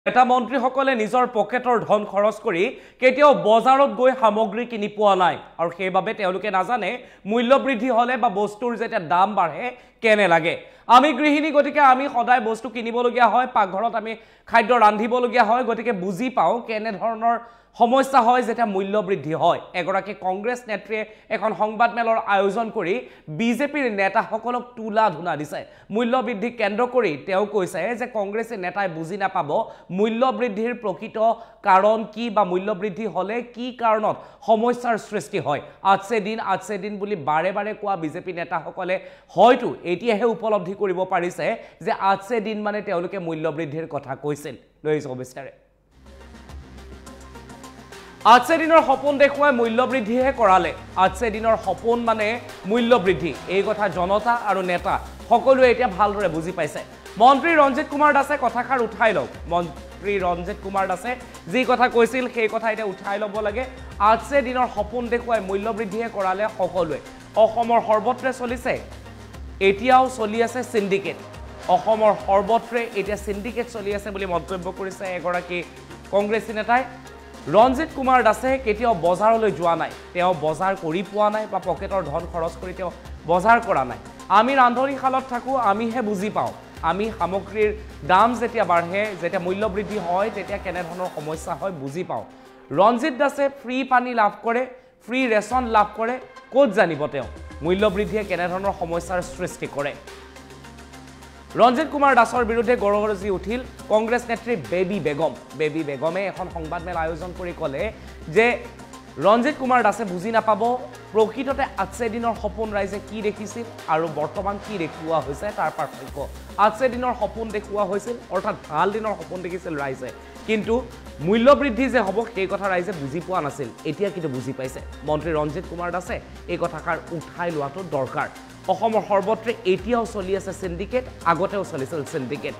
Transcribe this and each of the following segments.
এটা মন্ত্ৰীসকলে নিজৰ পকেটৰ ধন খৰচ কৰি কেতিয়াও বজাৰত গৈ সামগ্ৰী কিনি পোৱা নাই আৰু সেইবাবে তেওঁলোকে নাজানে মূল্য বৃদ্ধি হলে বা বস্তুৰ যেতিয়া দাম বাঢ়ে কেনে লাগে আমি গৃহিণী গতিকে আমি সদায় বস্তু কিনিবলগীয়া হয় পাকঘৰত আমি খাদ্য ৰান্ধিবলগীয়া হয় গতিকে বুজি পাও কেনে ধৰণৰ সমস্যা হয় যেটা মূল্য বৃদ্ধি হয় এগৰাকী কংগ্ৰেছ নেত্ৰীয়ে এখন সংবাদমেলৰ আয়োজন কৰি বিজেপিৰ নেতাসকলক তুলা ধুনা দিছে মূল্য বৃদ্ধি কেন্দ্ৰ কৰি তেওঁ কৈছে যে কংগ্ৰেছে নেতাই বুজি নাপাব মূল্য বৃদ্ধিৰ প্ৰকৃত কাৰণ কি বা মূল্য বৃদ্ধি হলে কি কাৰণত সমস্যাৰ সৃষ্টি হয় আজছে দিন বুলি বাৰে বাৰে কোৱা বিজেপি নেতাসকলে হয়তো এতিয়াহে উপলব্ধি কৰিব পাৰিছে যে আজছে দিন মানে তেওঁলোকে মূল্য বৃদ্ধিৰ কথা কৈছিল লৈছো বিস্তাৰে আজছে দিনৰ সপোন দেখুৱাই মূল্য বৃদ্ধিহে কৰালে আজছে দিনৰ সপোন মানে মূল্য বৃদ্ধি এই কথা জনতা আৰু নেতা সকলোৱে এতিয়া ভালদৰে বুজি পাইছে মন্ত্ৰী ৰঞ্জিত কুমাৰ দাসে কথাখাৰ উঠাই লওক মন্ত্ৰী ৰঞ্জিত কুমাৰ দাসে যি কথা কৈছিল সেই কথা এতিয়া উঠাই ল'ব লাগে আজছে দিনৰ সপোন দেখুৱাই মূল্য বৃদ্ধিহে কৰালে সকলোৱে অসমৰ সৰ্বত্ৰে চলিছে এতিয়াও চলি আছে সিন্ডিকেট অসমৰ সৰ্বত্ৰে এতিয়া সিন্ডিকেট চলি আছে বুলি মন্তব্য কৰিছে এগৰাকী কংগ্ৰেছী নেতাই ৰঞ্জিত কুমাৰ দাসে কেতিয়াও বজাৰলৈ যোৱা নাই তেওঁ বজাৰ কৰি পোৱা নাই বা পকেটৰ ধন খৰচ কৰি তেওঁ বজাৰ কৰা নাই আমি ৰান্ধনীশালত থাকো আমিহে বুজি পাওঁ আমি সামগ্ৰীৰ দাম যেতিয়া বাঢ়ে যেতিয়া মূল্য বৃদ্ধি হয় তেতিয়া কেনে ধৰণৰ সমস্যা হয় বুজি পাওঁ ৰঞ্জিত দাসে ফ্ৰী পানী লাভ কৰে ফ্ৰী ৰেচন লাভ কৰে ক'ত জানিব তেওঁ মূল্য বৃদ্ধিয়ে কেনে ধৰণৰ সমস্যাৰ সৃষ্টি কৰে ৰঞ্জিত কুমাৰ দাসৰ বিৰুদ্ধে গৰগৰজি উঠিল কংগ্ৰেছ নেত্ৰী বেবী বেগমে এখন সংবাদমেল আয়োজন কৰি ক'লে যে ৰঞ্জিত কুমাৰ দাসে বুজি নাপাব প্ৰকৃততে আজছে দিনৰ সপোন ৰাইজে কি দেখিছিল আৰু বৰ্তমান কি দেখুওৱা হৈছে তাৰ পাৰ্থক্য আজছে দিনৰ সপোন দেখুওৱা হৈছিল অৰ্থাৎ ভাল দিনৰ সপোন দেখিছিল ৰাইজে কিন্তু মূল্য বৃদ্ধি যে হ'ব সেই কথা ৰাইজে বুজি পোৱা নাছিল এতিয়া কিন্তু বুজি পাইছে মন্ত্ৰী ৰঞ্জিত কুমাৰ দাসে এই কথাষাৰ উঠাই লোৱাটো দৰকাৰ অসমৰ সৰ্বত্ৰে এতিয়াও চলি আছে সিন্ডিকেট আগতেও চলিছিল সিন্ডিকেট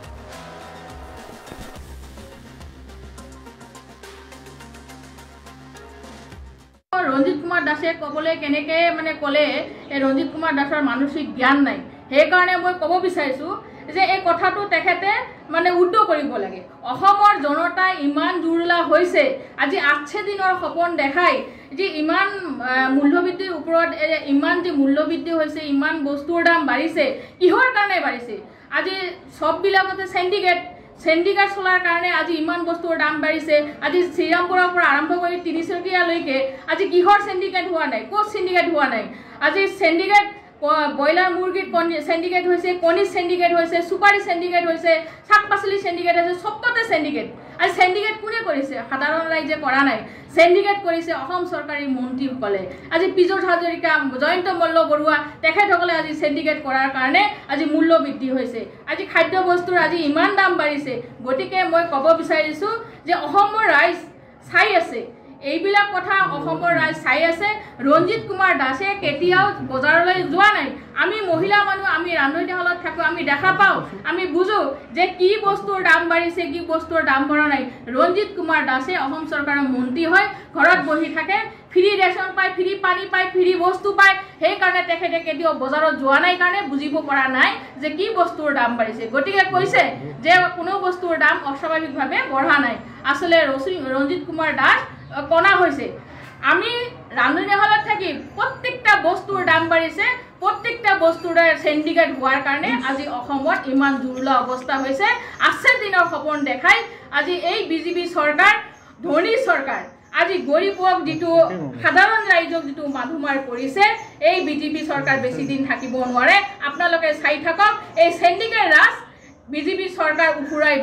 ৰঞ্জিত কুমাৰ দাসে ক'বলৈ কেনেকে মানে ক'লে ৰঞ্জিত কুমাৰ দাসৰ মানসিক জ্ঞান নাই সেইকাৰণে মই ক'ব বিচাৰিছোঁ যে এই কথাটো তেখেতে মানে উদ্ধ কৰিব লাগে অসমৰ জনতা ইমান জুৰুলা হৈছে আজি আজছে দিনৰ সপোন দেখাই যে ইমান মূল্যবৃদ্ধিৰ ওপৰত ইমান যে মূল্যবৃদ্ধি হৈছে ইমান বস্তুৰ দাম বাঢ়িছে কিহৰ কাৰণে বাঢ়িছে আজি সববিলাকতে সিন্ডিকেট চলাৰ কাৰণে আজি ইমান বস্তুৰ দাম বাঢ়িছে আজি শ্ৰীৰামপুৰৰ পৰা আৰম্ভ কৰি তিনিচুকীয়ালৈকে আজি কিহৰ সিন্ডিকেট হোৱা নাই ক'ত সিন্ডিকেট হোৱা নাই আজি সিন্ডিকেট ব্ৰইলাৰ মুৰ্গীৰ সিন্ডিকেট হৈছে কণী সিন্ডিকেট হৈছে সুপাৰী সিন্ডিকেট হৈছে শাক পাচলি সিন্ডিকেট হৈছে সবতে সিন্ডিকেট আজি সিন্ডিকেট কোনে কৰিছে সাধাৰণ ৰাইজে কৰা নাই সিন্ডিকেট কৰিছে অসম চৰকাৰী মন্ত্ৰীসকলে আজি পীযুষ হাজৰিকা জয়ন্ত মল্ল বৰুৱা তেখেতসকলে আজি সিন্ডিকেট কৰাৰ কাৰণে আজি মূল্য বৃদ্ধি হৈছে আজি খাদ্য বস্তুৰ আজি ইমান দাম বাঢ়িছে গতিকে মই ক'ব বিচাৰিছোঁ যে অসমৰ ৰাইজ চাই আছে এইবিলাক কথা অসমৰ ৰাইজ চাই আছে ৰঞ্জিত কুমাৰ দাসে কেতিয়াও বজাৰলৈ যোৱা নাই আমি মহিলা মানুহ আমি ৰান্ধনীশালত থাকো আমি দেখা পাওঁ আমি বুজো যে কি বস্তুৰ দাম বাঢ়িছে কি বস্তুৰ দাম বঢ়া নাই ৰঞ্জিত কুমাৰ দাসে অসম চৰকাৰৰ মন্ত্ৰী হয় ঘৰত বহি থাকে ফ্ৰী ৰেচন পায় ফ্ৰী পানী পায় ফ্ৰী বস্তু পায় সেইকাৰণে তেখেতে কেতিয়াও বজাৰত যোৱা নাই কাৰণে বুজিব পৰা নাই যে কি বস্তুৰ দাম বাঢ়িছে গতিকে কৈছে যে কোনো বস্তুৰ দাম অস্বাভাৱিকভাৱে বঢ়া নাই আচলতে ৰঞ্জিত কুমাৰ দাস কণা হৈছে আমি ৰান্ধনীশালত থাকি প্ৰত্যেকটা বস্তুৰ দাম বাঢ়িছে প্ৰত্যেকটা বস্তুৰ সিন্ডিকেট হোৱাৰ কাৰণে আজি অসমত ইমান জুৰুলা অৱস্থা হৈছে আজছে দিনৰ সপোন দেখাই আজি এই বিজেপি চৰকাৰ ধনী চৰকাৰ আজি গৰীবক যিটো সাধাৰণ ৰাইজক যিটো মাধুমাৰ কৰিছে এই বিজেপি চৰকাৰ বেছি দিন থাকিব নোৱাৰে আপোনালোকে চাই থাকক এই সিন্ডিকেট ৰাজ বিজেপি চৰকাৰ উফুৰাই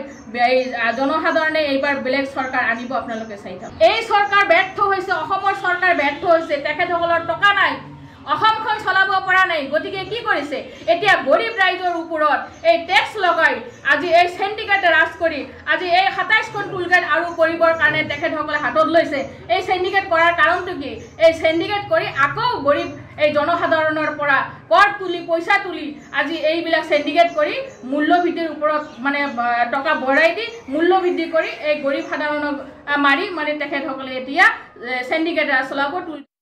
জনসাধাৰণে এইবাৰ বেলেগ চৰকাৰ আনিব আপোনালোকে চাই থাকক এই চৰকাৰ ব্যৰ্থ হৈছে অসমৰ চৰকাৰ ব্যৰ্থ হৈছে তেখেতসকলৰ টকা নাই অসমখন চলাব পৰা নাই গতিকে কি কৰিছে এতিয়া গৰীব ৰাইজৰ ওপৰত এই টেক্স লগাই আজি এই সিন্ডিকেট ৰাজ কৰি আজি এই ২৭খন টুলগেট আৰু কৰিবৰ কাৰণে তেখেতসকলে হাতত লৈছে এই সিন্ডিকেট কৰাৰ কাৰণটো কি এই সিন্ডিকেট কৰি আকৌ গৰীব এই জনসাধাৰণৰ পৰা কৰ তুলি পইচা তুলি আজি এইবিলাক সিন্ডিকেট কৰি মূল্যবৃদ্ধিৰ ওপৰত মানে টকা বঢ়াই দি মূল্যবৃদ্ধি কৰি এই গৰীব সাধাৰণক মাৰি মানে তেখেতসকলে এতিয়া সিন্ডিকেট চলাব